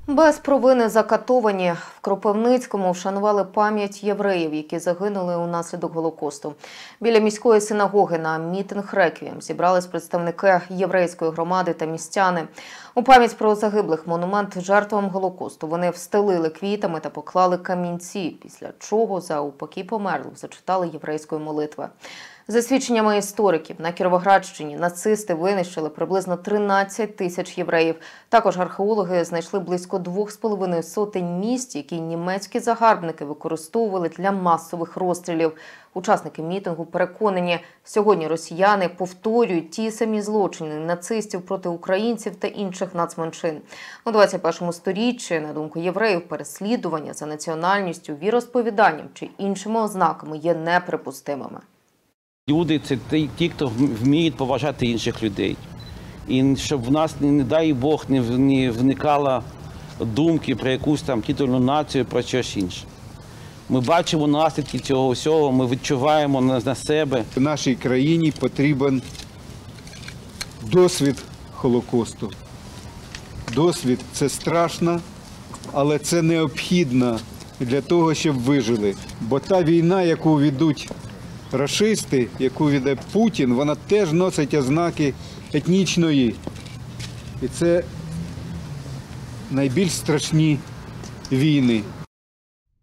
Без провини закатовані. В Кропивницькому вшанували пам'ять євреїв, які загинули унаслідок Голокосту. Біля міської синагоги на мітинг «Реквієм» зібрались представники єврейської громади та містяни. У пам'ять про загиблих монумент жертвам Голокосту вони встелили квітами та поклали камінці, після чого за упокій померлих зачитали єврейської молитви. За свідченнями істориків, на Кіровоградщині нацисти винищили приблизно 13 тисяч євреїв. Також археологи знайшли близько 2,5 сотень місць, які німецькі загарбники використовували для масових розстрілів. Учасники мітингу переконані, сьогодні росіяни повторюють ті самі злочини нацистів проти українців та інших нацменшин. У 21 сторіччі, на думку євреїв, переслідування за національністю, віросповіданням чи іншими ознаками є неприпустимими. Люди – це ті, хто вміють поважати інших людей. І щоб в нас, не дай Бог, не виникало думки про якусь там титульну націю, про щось інше. Ми бачимо наслідки цього всього, ми відчуваємо на себе. Нашій країні потрібен досвід Голокосту. Досвід – це страшно, але це необхідно для того, щоб вижили. Бо та війна, яку ведуть рашисти, яку веде Путін, вона теж носить ознаки етнічної. І це найбільш страшні війни.